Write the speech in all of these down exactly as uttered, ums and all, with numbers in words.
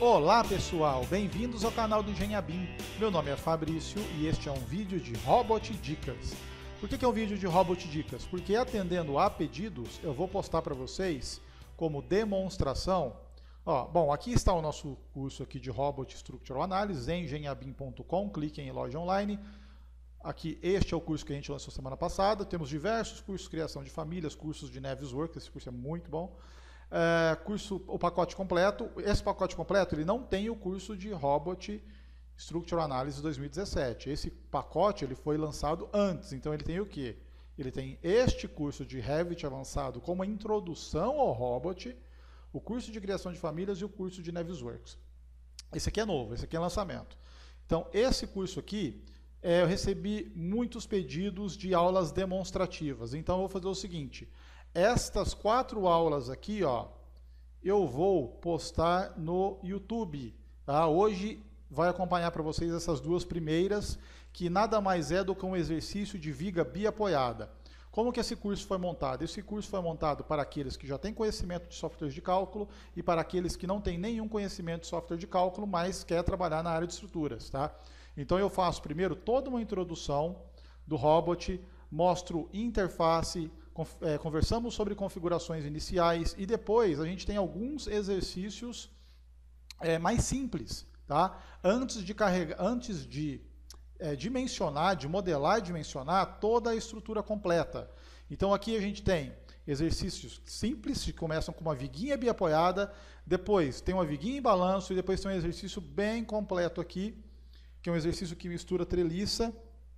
Olá pessoal, bem-vindos ao canal do Engenhabim. Meu nome é Fabrício e este é um vídeo de Robot Dicas. Por que que é um vídeo de Robot Dicas? Porque atendendo a pedidos, eu vou postar para vocês como demonstração. Ó, bom, aqui está o nosso curso aqui de Robot Structural Analysis em engenhabim ponto com, cliquem em loja online. Aqui, este é o curso que a gente lançou semana passada. Temos diversos cursos, criação de famílias, cursos de Navisworks, esse curso é muito bom. É, curso, o pacote completo, esse pacote completo ele não tem o curso de Robot Structural Analysis dois mil e dezessete. Esse pacote ele foi lançado antes, então ele tem o quê? Ele tem este curso de Revit avançado como introdução ao Robot, o curso de criação de famílias e o curso de Navisworks. Esse aqui é novo, esse aqui é lançamento. Então, esse curso aqui, é, eu recebi muitos pedidos de aulas demonstrativas. Então, eu vou fazer o seguinte: estas quatro aulas aqui, ó, eu vou postar no YouTube. Tá? Hoje vai acompanhar para vocês essas duas primeiras, que nada mais é do que um exercício de viga biapoiada. Como que esse curso foi montado? Esse curso foi montado para aqueles que já têm conhecimento de softwares de cálculo e para aqueles que não têm nenhum conhecimento de software de cálculo, mas quer trabalhar na área de estruturas. Tá? Então eu faço primeiro toda uma introdução do Robot, mostro interface, conversamos sobre configurações iniciais e depois a gente tem alguns exercícios é, mais simples, tá? Antes de carregar, antes de é, dimensionar, de modelar e dimensionar toda a estrutura completa. Então aqui a gente tem exercícios simples que começam com uma viguinha biapoiada, depois tem uma viguinha em balanço e depois tem um exercício bem completo aqui, que é um exercício que mistura treliça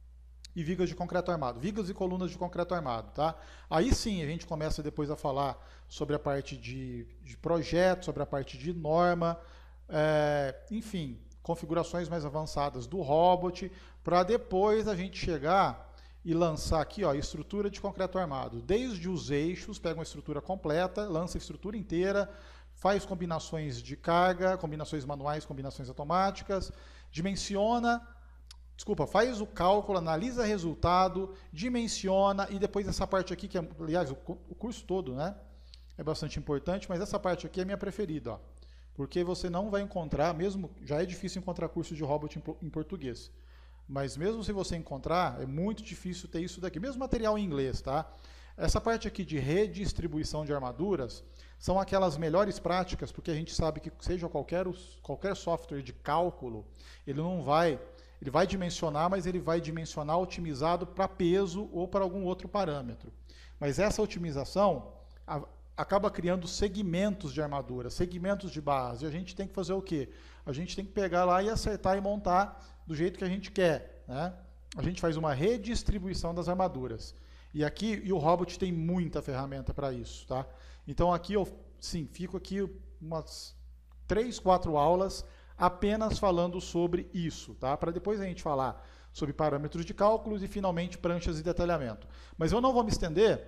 e vigas de concreto armado, vigas e colunas de concreto armado, tá? Aí sim a gente começa depois a falar sobre a parte de, de projeto, sobre a parte de norma, é, enfim, configurações mais avançadas do Robot, para depois a gente chegar e lançar aqui, ó, estrutura de concreto armado, desde os eixos, pega uma estrutura completa, lança a estrutura inteira, faz combinações de carga, combinações manuais, combinações automáticas, dimensiona. Desculpa, faz o cálculo, analisa o resultado, dimensiona e depois essa parte aqui, que é, aliás, o, o curso todo, né, é bastante importante, mas essa parte aqui é minha preferida, ó, porque você não vai encontrar, mesmo, já é difícil encontrar curso de Robot em, em português, mas mesmo se você encontrar, é muito difícil ter isso daqui, mesmo material em inglês, tá? Essa parte aqui de redistribuição de armaduras são aquelas melhores práticas, porque a gente sabe que seja qualquer, qualquer software de cálculo, ele não vai... Ele vai dimensionar, mas ele vai dimensionar otimizado para peso ou para algum outro parâmetro. Mas essa otimização a, acaba criando segmentos de armadura, segmentos de barras. E a gente tem que fazer o quê? A gente tem que pegar lá e acertar e montar do jeito que a gente quer. Né? A gente faz uma redistribuição das armaduras. E aqui, e o Robot tem muita ferramenta para isso. Tá? Então aqui eu, sim, fico aqui umas três, quatro aulas apenas falando sobre isso, tá? Para depois a gente falar sobre parâmetros de cálculos e finalmente pranchas e detalhamento. Mas eu não vou me estender,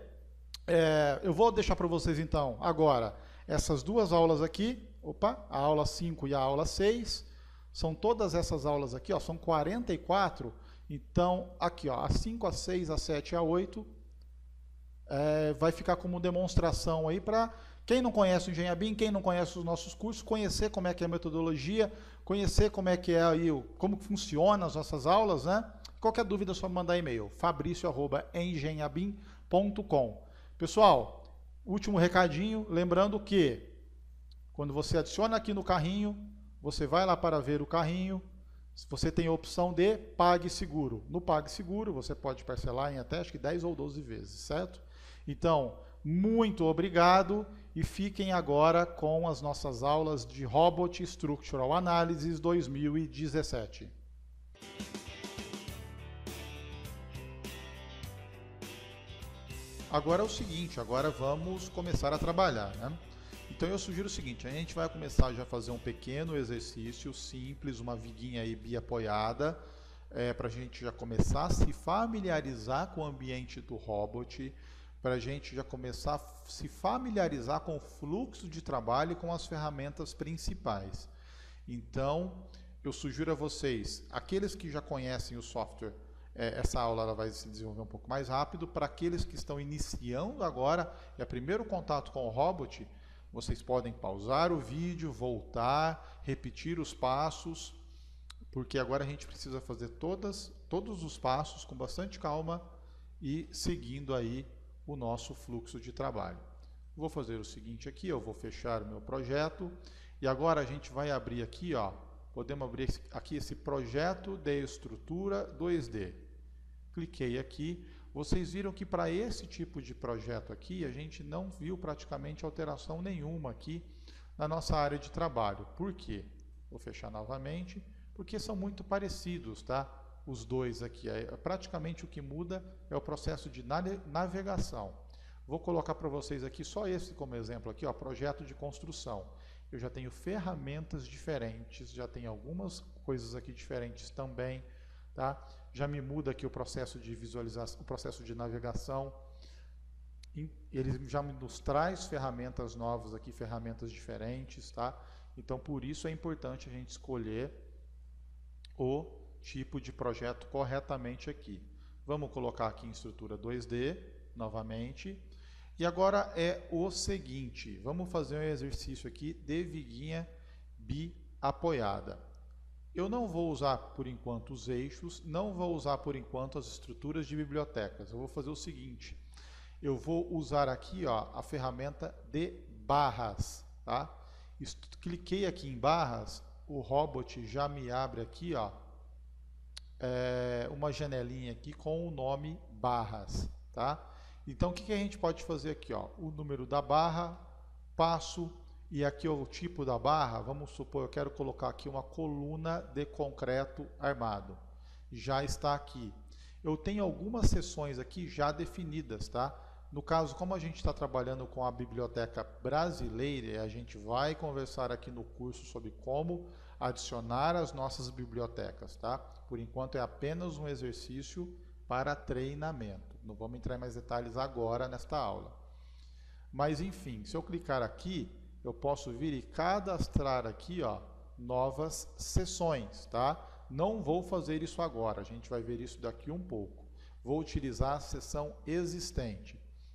é, eu vou deixar para vocês então agora essas duas aulas aqui, opa, a aula cinco e a aula seis, são todas essas aulas aqui, ó, são quarenta e quatro, então aqui, ó, a cinco, a seis, a sete e a oito, é, vai ficar como demonstração aí para... Quem não conhece o Engenhabim, quem não conhece os nossos cursos, conhecer como é que é a metodologia, conhecer como é que é aí, como funciona as nossas aulas, né? Qualquer dúvida é só mandar e-mail, fabrício arroba engenhabim ponto com. Pessoal, último recadinho, lembrando que quando você adiciona aqui no carrinho, você vai lá para ver o carrinho, você tem a opção de PagSeguro. No PagSeguro, você pode parcelar em até acho que dez ou doze vezes, certo? Então, muito obrigado e fiquem agora com as nossas aulas de Robot Structural Analysis dois mil e dezessete. Agora é o seguinte, agora vamos começar a trabalhar, né? Então eu sugiro o seguinte, a gente vai começar já a fazer um pequeno exercício simples, uma viguinha aí biapoiada, é, para a gente já começar a se familiarizar com o ambiente do Robot, para a gente já começar a se familiarizar com o fluxo de trabalho e com as ferramentas principais. Então, eu sugiro a vocês, aqueles que já conhecem o software, é, essa aula ela vai se desenvolver um pouco mais rápido. Para aqueles que estão iniciando agora, é o primeiro contato com o Robot, Vocês podem pausar o vídeo, voltar, repetir os passos, porque agora a gente precisa fazer todas, todos os passos com bastante calma e seguindo aí o nosso fluxo de trabalho. Vou fazer o seguinte aqui, eu vou fechar o meu projeto e agora a gente vai abrir aqui, ó, podemos abrir aqui esse projeto de estrutura dois D. Cliquei aqui, vocês viram que para esse tipo de projeto aqui, a gente não viu praticamente alteração nenhuma aqui na nossa área de trabalho. Por quê? Vou fechar novamente, porque são muito parecidos, tá? Os dois aqui, é, praticamente o que muda é o processo de navegação. Vou colocar para vocês aqui só esse como exemplo aqui, ó, projeto de construção. Eu já tenho ferramentas diferentes, já tenho algumas coisas aqui diferentes também, tá? Já me muda aqui o processo de visualização, o processo de navegação. Ele já nos traz ferramentas novas aqui, ferramentas diferentes, tá? Então, por isso é importante a gente escolher o tipo de projeto corretamente aqui. Vamos colocar aqui em estrutura dois D, novamente. E agora é o seguinte, vamos fazer um exercício aqui de viguinha bi-apoiada. Eu não vou usar por enquanto os eixos, não vou usar por enquanto as estruturas de bibliotecas. Eu vou fazer o seguinte, eu vou usar aqui, ó, a ferramenta de barras, tá? Cliquei aqui em barras, o Robot já me abre aqui, ó, é, uma janelinha aqui com o nome barras, tá? Então, o que, que a gente pode fazer aqui, ó? O número da barra, passo, e aqui o tipo da barra, vamos supor, eu quero colocar aqui uma coluna de concreto armado. Já está aqui. Eu tenho algumas seções aqui já definidas, tá? No caso, como a gente está trabalhando com a biblioteca brasileira, a gente vai conversar aqui no curso sobre como adicionar as nossas bibliotecas, tá? Por enquanto é apenas um exercício para treinamento. Não vamos entrar em mais detalhes agora nesta aula. Mas enfim, se eu clicar aqui, eu posso vir e cadastrar aqui, ó, novas sessões, tá? Não vou fazer isso agora, a gente vai ver isso daqui um pouco. Vou utilizar a seção existente.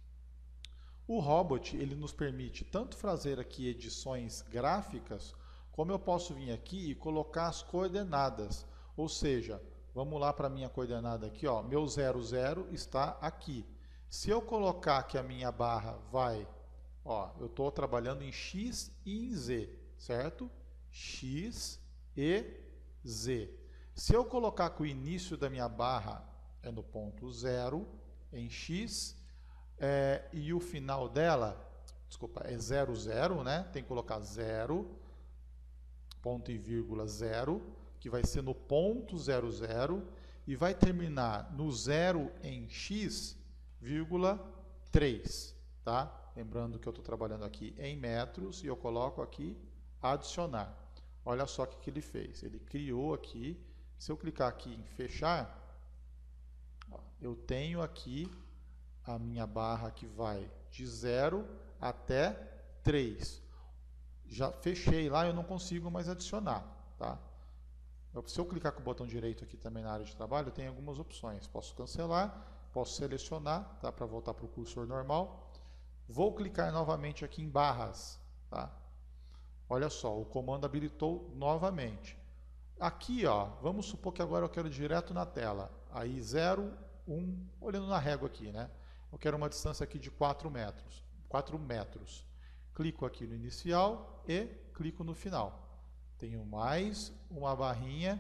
O Robot, ele nos permite tanto fazer aqui edições gráficas, como eu posso vir aqui e colocar as coordenadas. Ou seja, vamos lá para a minha coordenada aqui, ó, meu zero zero está aqui. Se eu colocar que a minha barra vai, ó, eu estou trabalhando em X e em Z, certo? X e Z. Se eu colocar que o início da minha barra é no ponto zero, em X, é, e o final dela, desculpa, é zero, zero, né? Tem que colocar zero, ponto e vírgula zero, que vai ser no ponto zero zero, e vai terminar no zero em X, vírgula três, tá? Lembrando que eu estou trabalhando aqui em metros, e eu coloco aqui adicionar. Olha só o que, que ele fez. Ele criou aqui, se eu clicar aqui em fechar, ó, eu tenho aqui a minha barra que vai de zero até três. Já fechei lá, eu não consigo mais adicionar, tá? Eu, se eu clicar com o botão direito aqui também na área de trabalho, tem algumas opções. Posso cancelar, posso selecionar, tá? Para voltar para o cursor normal. Vou clicar novamente aqui em barras, tá? Olha só, o comando habilitou novamente. Aqui, ó, vamos supor que agora eu quero direto na tela. Aí zero, um, olhando na régua aqui, né? Eu quero uma distância aqui de quatro metros. quatro metros. Clico aqui no inicial e clico no final. Tenho mais uma barrinha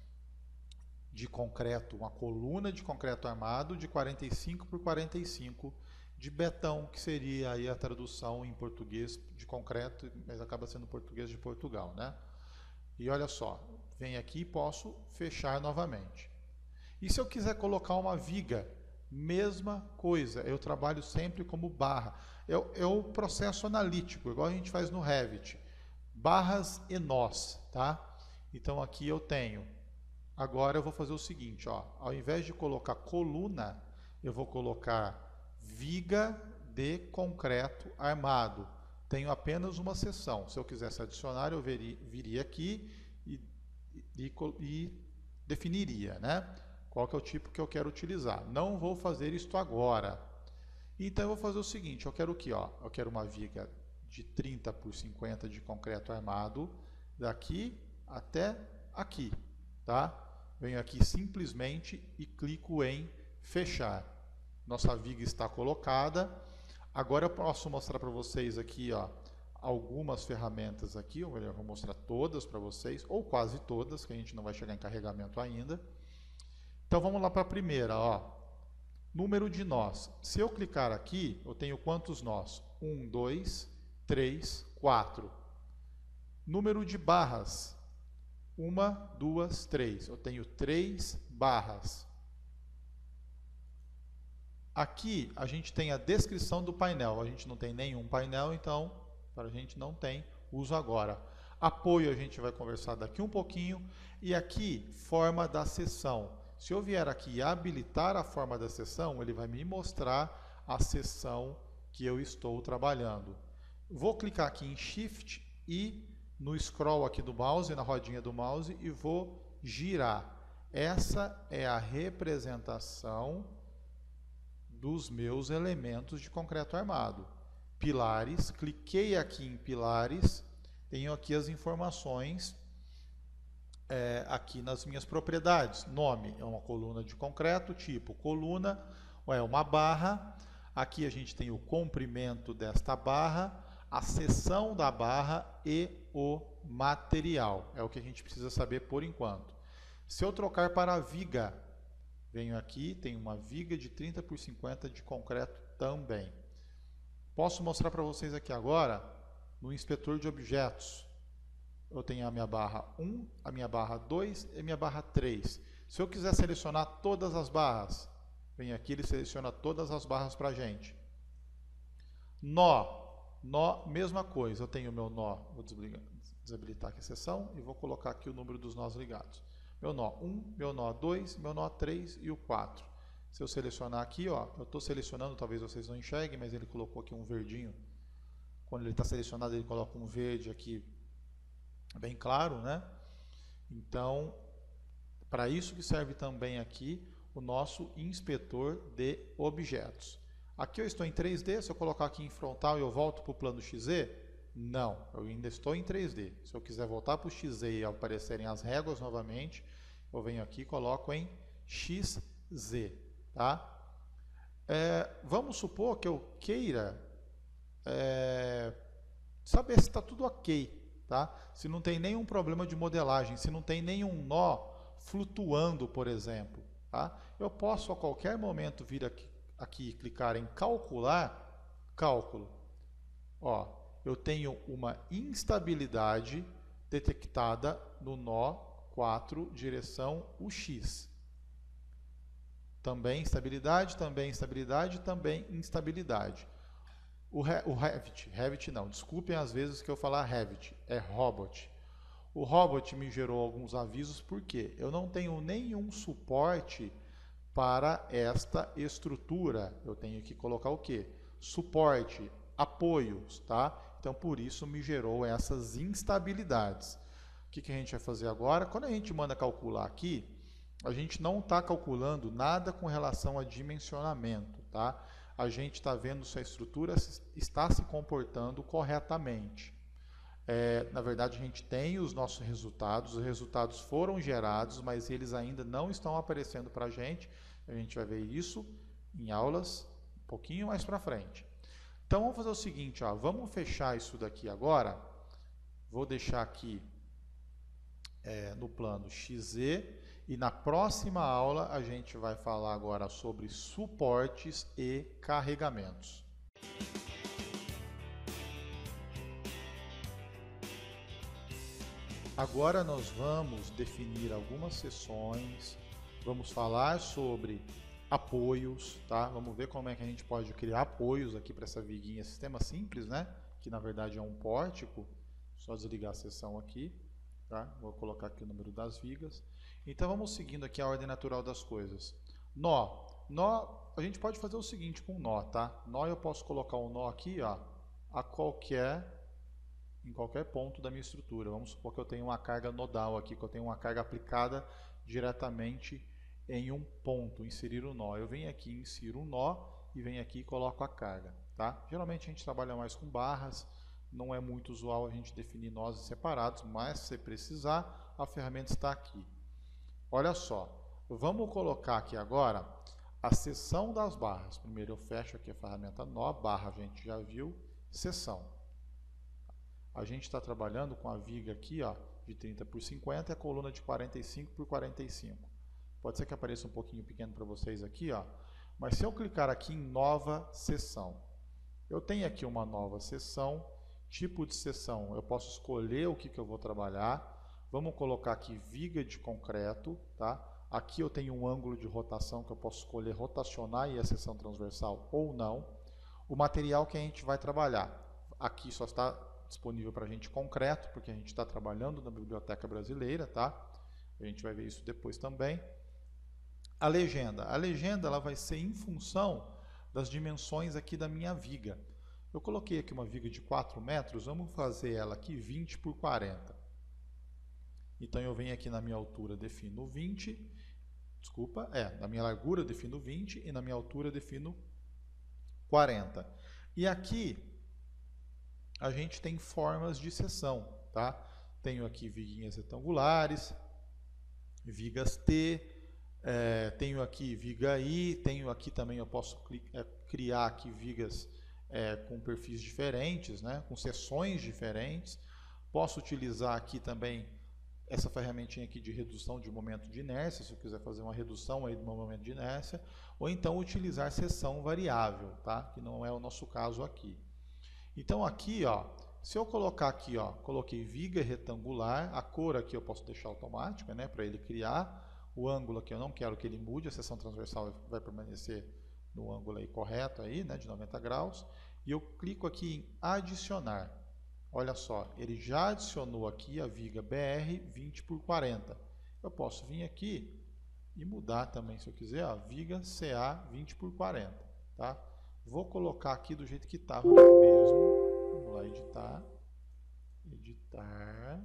de concreto, uma coluna de concreto armado de quarenta e cinco por quarenta e cinco de betão, que seria aí a tradução em português de concreto, mas acaba sendo português de Portugal, né? E olha só, venho aqui e posso fechar novamente. E se eu quiser colocar uma viga, mesma coisa, eu trabalho sempre como barra. É, é o processo analítico, igual a gente faz no Revit. Barras e nós, tá? Então aqui eu tenho, agora eu vou fazer o seguinte, ó, ao invés de colocar coluna, eu vou colocar viga de concreto armado. Tenho apenas uma seção. Se eu quisesse adicionar, eu viria, viria aqui e, e, e definiria, né? Qual que é o tipo que eu quero utilizar. Não vou fazer isto agora. Então eu vou fazer o seguinte, eu quero o quê? Ó, eu quero uma viga de trinta por cinquenta de concreto armado daqui até aqui, tá? Venho aqui simplesmente e clico em fechar. Nossa viga está colocada. Agora eu posso mostrar para vocês aqui, ó, algumas ferramentas aqui, ou melhor, vou mostrar todas para vocês, ou quase todas, que a gente não vai chegar em carregamento ainda. Então vamos lá para a primeira, ó. Número de nós. Se eu clicar aqui, eu tenho quantos nós? um, dois, três, quatro. Número de barras. uma, duas, três. Eu tenho três barras. Aqui a gente tem a descrição do painel. A gente não tem nenhum painel, então para a gente não tem uso agora. Apoio a gente vai conversar daqui um pouquinho. E aqui, forma da sessão. Se eu vier aqui e habilitar a forma da sessão, ele vai me mostrar a sessão que eu estou trabalhando. Vou clicar aqui em Shift e no scroll aqui do mouse, na rodinha do mouse, e vou girar. Essa é a representação dos meus elementos de concreto armado. Pilares, cliquei aqui em pilares, tenho aqui as informações é, aqui nas minhas propriedades. Nome é uma coluna de concreto, tipo coluna, é uma barra. Aqui a gente tem o comprimento desta barra, a seção da barra e o material. É o que a gente precisa saber por enquanto. Se eu trocar para a viga, venho aqui, tem uma viga de trinta por cinquenta de concreto também. Posso mostrar para vocês aqui agora, no inspetor de objetos. Eu tenho a minha barra um, a minha barra dois e a minha barra três. Se eu quiser selecionar todas as barras, venho aqui, ele seleciona todas as barras para a gente. Nó. Nó, mesma coisa. Eu tenho o meu nó, vou desligar, desabilitar aqui a seção e vou colocar aqui o número dos nós ligados. Meu nó um, meu nó dois, meu nó três e o quatro. Se eu selecionar aqui, ó, eu estou selecionando, talvez vocês não enxerguem, mas ele colocou aqui um verdinho. Quando ele está selecionado, ele coloca um verde aqui bem claro, né? Então, para isso que serve também aqui o nosso inspetor de objetos. Aqui eu estou em três D, se eu colocar aqui em frontal e eu volto para o plano X Z, não, eu ainda estou em três D. Se eu quiser voltar para o X Z e aparecerem as réguas novamente, eu venho aqui e coloco em X Z, tá? É, vamos supor que eu queira é, saber se está tudo ok, tá? Se não tem nenhum problema de modelagem, se não tem nenhum nó flutuando, por exemplo, tá? Eu posso a qualquer momento vir aqui, aqui e clicar em calcular, cálculo. Ó, eu tenho uma instabilidade detectada no nó quatro, direção U X. Também instabilidade, também instabilidade, também instabilidade. O, o Revit, Revit não, desculpem às vezes que eu falar Revit, é Robot. O Robot me gerou alguns avisos porque eu não tenho nenhum suporte para esta estrutura. Eu tenho que colocar o quê? Suporte, apoios, tá? Então por isso me gerou essas instabilidades. O que, que a gente vai fazer agora? Quando a gente manda calcular aqui, a gente não está calculando nada com relação a dimensionamento, tá? A gente está vendo se a estrutura está se comportando corretamente. É, na verdade, a gente tem os nossos resultados, os resultados foram gerados, mas eles ainda não estão aparecendo para a gente. A gente vai ver isso em aulas um pouquinho mais para frente. Então, vamos fazer o seguinte, ó, vamos fechar isso daqui agora. Vou deixar aqui é, no plano X Z. E na próxima aula a gente vai falar agora sobre suportes e carregamentos. Agora nós vamos definir algumas seções, vamos falar sobre apoios, tá? Vamos ver como é que a gente pode criar apoios aqui para essa viguinha, sistema simples, né? Que na verdade é um pórtico, só desligar a seção aqui, tá? Vou colocar aqui o número das vigas. Então vamos seguindo aqui a ordem natural das coisas. Nó. Nó, a gente pode fazer o seguinte com nó, tá? Nó eu posso colocar um nó aqui, ó, a qualquer, em qualquer ponto da minha estrutura. Vamos supor que eu tenho uma carga nodal aqui, que eu tenho uma carga aplicada diretamente em um ponto, inserir o um nó. Eu venho aqui, insiro um nó e venho aqui e coloco a carga, tá? Geralmente a gente trabalha mais com barras, não é muito usual a gente definir nós separados, mas se precisar, a ferramenta está aqui. Olha só, vamos colocar aqui agora a seção das barras. Primeiro eu fecho aqui a ferramenta nó, barra a gente já viu, seção. A gente está trabalhando com a viga aqui, ó, de trinta por cinquenta e a coluna de quarenta e cinco por quarenta e cinco. Pode ser que apareça um pouquinho pequeno para vocês aqui, ó, mas se eu clicar aqui em nova seção, eu tenho aqui uma nova seção, tipo de seção, eu posso escolher o que, que eu vou trabalhar. Vamos colocar aqui viga de concreto, tá? Aqui eu tenho um ângulo de rotação que eu posso escolher rotacionar e a seção transversal ou não. O material que a gente vai trabalhar, aqui só está disponível para a gente concreto, porque a gente está trabalhando na Biblioteca Brasileira, tá? A gente vai ver isso depois também. A legenda. A legenda ela vai ser em função das dimensões aqui da minha viga. Eu coloquei aqui uma viga de quatro metros, vamos fazer ela aqui vinte por quarenta. Então eu venho aqui na minha altura, defino vinte, desculpa, é, na minha largura eu defino vinte e na minha altura eu defino quarenta. E aqui a gente tem formas de seção, tá? Tenho aqui viguinhas retangulares, vigas T, é, tenho aqui viga I, tenho aqui também, eu posso criar aqui vigas é, com perfis diferentes, né? Com seções diferentes. Posso utilizar aqui também essa ferramentinha aqui de redução de momento de inércia, se eu quiser fazer uma redução aí do meu momento de inércia, ou então utilizar seção variável, tá? Que não é o nosso caso aqui. Então aqui, ó, se eu colocar aqui, ó, coloquei viga retangular, a cor aqui eu posso deixar automática, né, para ele criar. O ângulo aqui eu não quero que ele mude, a seção transversal vai permanecer no ângulo aí correto aí, né, de noventa graus. E eu clico aqui em adicionar. Olha só, ele já adicionou aqui a viga B R vinte por quarenta. Eu posso vir aqui e mudar também, se eu quiser, a viga C A vinte por quarenta, tá? Vou colocar aqui do jeito que estava mesmo. Vamos lá, editar. Editar.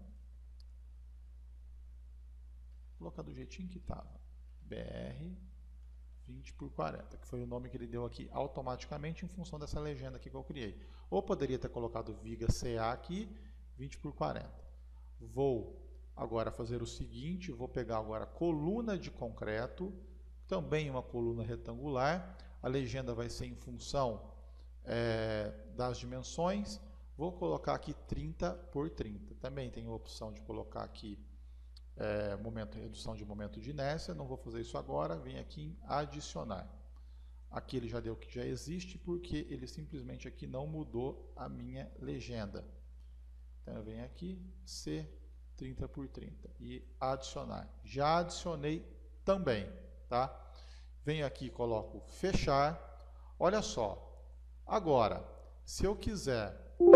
Vou colocar do jeitinho que estava. B R vinte por quarenta, que foi o nome que ele deu aqui automaticamente em função dessa legenda aqui que eu criei. Ou poderia ter colocado viga C A aqui, vinte por quarenta. Vou agora fazer o seguinte, vou pegar agora a coluna de concreto, também uma coluna retangular. A legenda vai ser em função é, das dimensões. Vou colocar aqui trinta por trinta. Também tem a opção de colocar aqui É, momento, redução de momento de inércia, não vou fazer isso agora, vem aqui em adicionar. Aqui ele já deu que já existe, porque ele simplesmente aqui não mudou a minha legenda. Então eu venho aqui, C trinta por trinta e adicionar. Já adicionei também, tá? Venho aqui e coloco fechar. Olha só, agora, se eu quiser,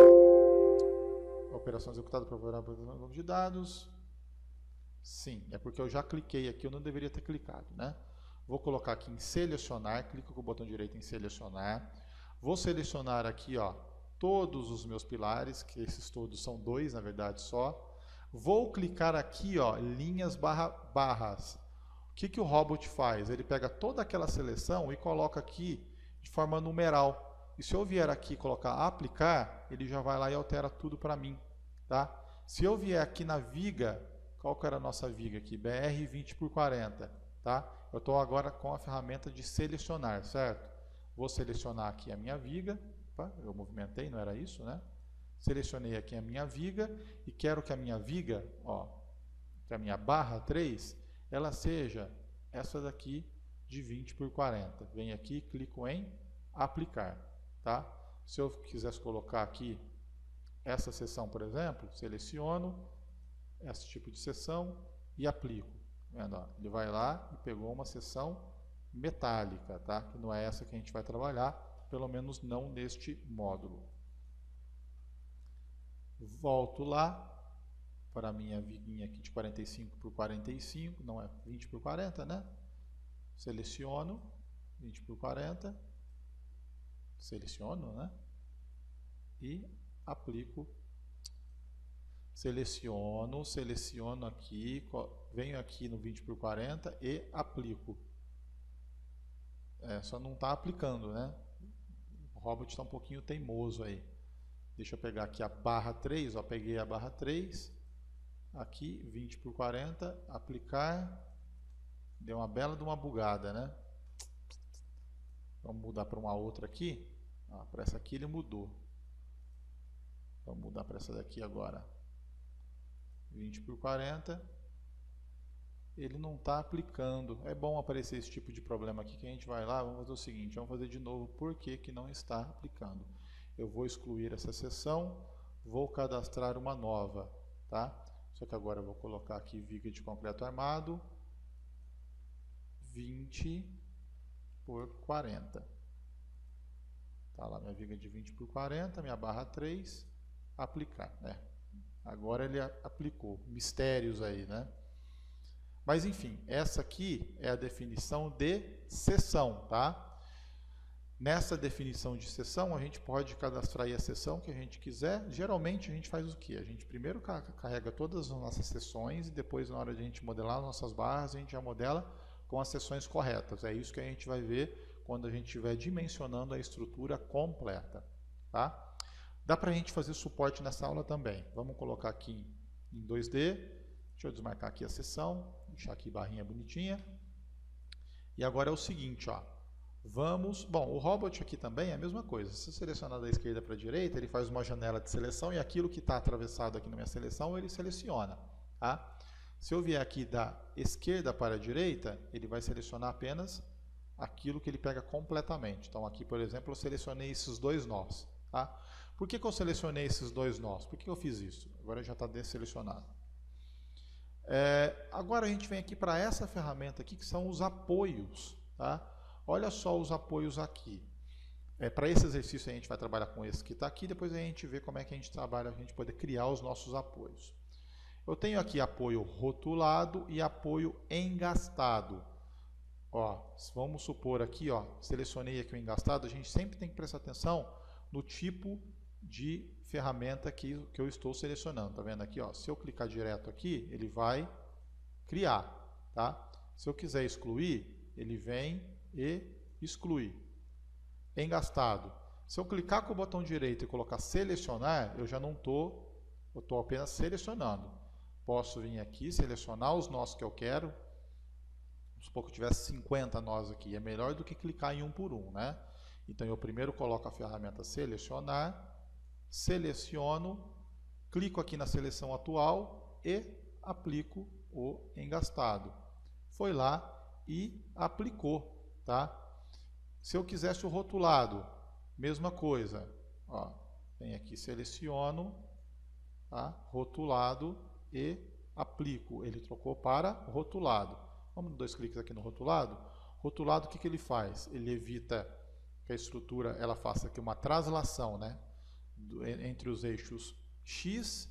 operação executada para procurar banco de dados. Sim, é porque eu já cliquei aqui, eu não deveria ter clicado, né? Vou colocar aqui em selecionar, clico com o botão direito em selecionar. Vou selecionar aqui, ó, todos os meus pilares, que esses todos são dois, na verdade, só. Vou clicar aqui, ó, linhas barra barras. O que que o Robot faz? Ele pega toda aquela seleção e coloca aqui de forma numeral. E se eu vier aqui e colocar aplicar, ele já vai lá e altera tudo para mim, tá? Se eu vier aqui na viga, qual que era a nossa viga aqui? B R vinte por quarenta, tá? Eu estou agora com a ferramenta de selecionar, certo? Vou selecionar aqui a minha viga. Opa, eu movimentei, não era isso, né? Selecionei aqui a minha viga e quero que a minha viga, ó, que a minha barra três, ela seja essa daqui de vinte por quarenta. Venho aqui, clico em aplicar, tá? Se eu quisesse colocar aqui essa seção, por exemplo, seleciono esse tipo de seção e aplico. Vendo, ó, ele vai lá e pegou uma seção metálica, tá? Que não é essa que a gente vai trabalhar, pelo menos não neste módulo. Volto lá para a minha viguinha aqui de quarenta e cinco por quarenta e cinco, não é vinte por quarenta, né? Seleciono vinte por quarenta, seleciono, né? E aplico. Seleciono, seleciono aqui, venho aqui no vinte por quarenta e aplico. É, só não está aplicando, né? O Robot está um pouquinho teimoso aí. Deixa eu pegar aqui a barra três, ó, peguei a barra três, aqui vinte por quarenta, aplicar, deu uma bela de uma bugada, né? Vamos mudar para uma outra aqui, ah, para essa aqui ele mudou. Vamos mudar para essa daqui agora, vinte por quarenta, ele não está aplicando. É bom aparecer esse tipo de problema aqui, que a gente vai lá, vamos fazer o seguinte, vamos fazer de novo por que que não está aplicando. Eu vou excluir essa seção, vou cadastrar uma nova, tá? Só que agora eu vou colocar aqui viga de concreto armado, vinte por quarenta. Tá lá minha viga de vinte por quarenta, minha barra três, aplicar, né? Agora ele aplicou. Mistérios aí, né? Mas enfim, essa aqui é a definição de seção, tá? Nessa definição de seção, a gente pode cadastrar aí a seção que a gente quiser. Geralmente a gente faz o quê? A gente primeiro carrega todas as nossas seções e depois, na hora de a gente modelar as nossas barras, a gente já modela com as seções corretas. É isso que a gente vai ver quando a gente estiver dimensionando a estrutura completa, tá? Dá para a gente fazer suporte nessa aula também. Vamos colocar aqui em dois D. Deixa eu desmarcar aqui a seção, deixar aqui barrinha bonitinha. E agora é o seguinte, ó. Vamos, bom, o robot aqui também é a mesma coisa. Se eu selecionar da esquerda para a direita, ele faz uma janela de seleção e aquilo que está atravessado aqui na minha seleção, ele seleciona, tá? Se eu vier aqui da esquerda para a direita, ele vai selecionar apenas aquilo que ele pega completamente. Então aqui, por exemplo, eu selecionei esses dois nós, tá? Por que que eu selecionei esses dois nós? Por que eu fiz isso? Agora já está desselecionado. É, agora a gente vem aqui para essa ferramenta aqui, que são os apoios, tá? Olha só os apoios aqui. É, para esse exercício a gente vai trabalhar com esse que está aqui, depois a gente vê como é que a gente trabalha, a gente poder criar os nossos apoios. Eu tenho aqui apoio rotulado e apoio engastado. Ó, vamos supor aqui, ó, selecionei aqui o engastado, a gente sempre tem que prestar atenção no tipo de ferramenta que, que eu estou selecionando. Tá vendo aqui, ó? Se eu clicar direto aqui, ele vai criar, tá? Se eu quiser excluir, ele vem e exclui. Engastado. Se eu clicar com o botão direito e colocar selecionar, eu já não estou, eu estou apenas selecionando. Posso vir aqui, selecionar os nós que eu quero. Vamos supor que eu tivesse cinquenta nós aqui, é melhor do que clicar em um por um, né? Então eu primeiro coloco a ferramenta selecionar, seleciono, clico aqui na seleção atual e aplico o engastado. Foi lá e aplicou. Tá? Se eu quisesse o rotulado, mesma coisa. Ó, vem aqui, seleciono, tá? Rotulado e aplico. Ele trocou para rotulado. Vamos dar dois cliques aqui no rotulado. Rotulado, o que, que ele faz? Ele evita que a estrutura ela faça aqui uma translação, né? Do, entre os eixos X,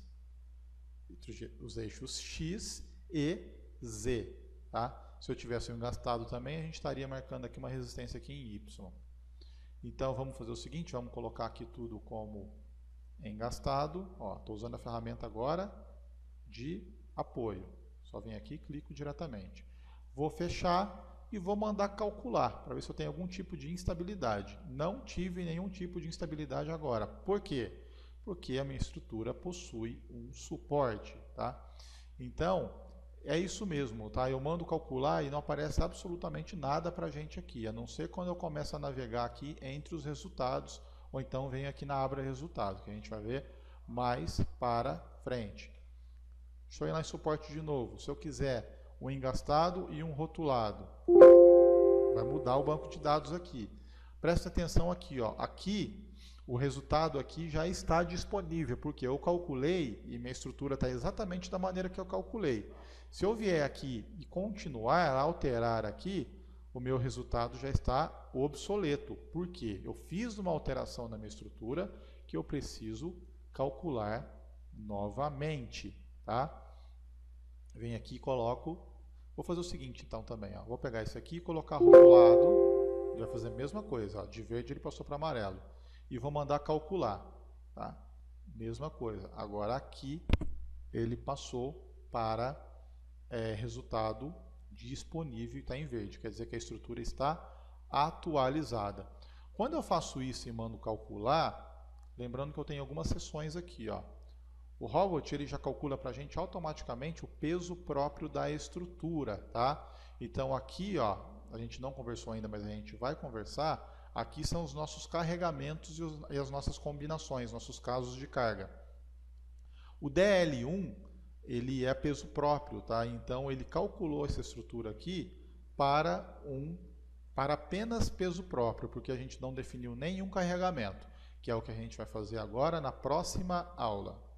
entre os eixos X e Z. Tá? Se eu tivesse um engastado também, a gente estaria marcando aqui uma resistência aqui em Y. Então, vamos fazer o seguinte, vamos colocar aqui tudo como engastado. Estou usando a ferramenta agora de apoio. Só venho aqui e clico diretamente. Vou fechar e vou mandar calcular, para ver se eu tenho algum tipo de instabilidade. Não tive nenhum tipo de instabilidade agora. Por quê? Porque a minha estrutura possui um suporte. Tá? Então, é isso mesmo, tá? Eu mando calcular e não aparece absolutamente nada para a gente aqui, a não ser quando eu começo a navegar aqui entre os resultados, ou então venho aqui na aba resultado, que a gente vai ver mais para frente. Deixa eu ir lá em suporte de novo. Se eu quiser um engastado e um rotulado, vai mudar o banco de dados aqui. Presta atenção aqui, ó. Aqui, o resultado aqui já está disponível, porque eu calculei e minha estrutura está exatamente da maneira que eu calculei. Se eu vier aqui e continuar a alterar aqui, o meu resultado já está obsoleto. Por quê? Eu fiz uma alteração na minha estrutura que eu preciso calcular novamente. Tá? Venho aqui e coloco. Vou fazer o seguinte então também. Ó. Vou pegar esse aqui e colocar rotulado. Ele vai fazer a mesma coisa. Ó. De verde ele passou para amarelo. E vou mandar calcular. Tá? Mesma coisa. Agora aqui ele passou para é, resultado disponível e está em verde. Quer dizer que a estrutura está atualizada. Quando eu faço isso e mando calcular, lembrando que eu tenho algumas seções aqui, ó. O Robot ele já calcula para a gente automaticamente o peso próprio da estrutura, tá? Então aqui, ó, a gente não conversou ainda, mas a gente vai conversar. Aqui são os nossos carregamentos e, os, e as nossas combinações, nossos casos de carga. O D L um ele é peso próprio, tá? Então ele calculou essa estrutura aqui para um para apenas peso próprio, porque a gente não definiu nenhum carregamento, que é o que a gente vai fazer agora na próxima aula.